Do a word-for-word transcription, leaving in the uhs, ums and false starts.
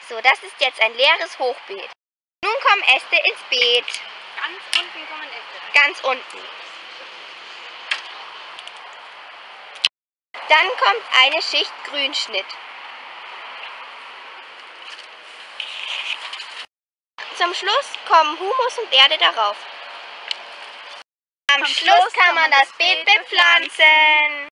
So, das ist jetzt ein leeres Hochbeet. Nun kommen Äste ins Beet. Ganz unten kommen Äste. Ganz unten. Dann kommt eine Schicht Grünschnitt. Zum Schluss kommen Humus und Erde darauf. Am Schluss kann man das Beet bepflanzen.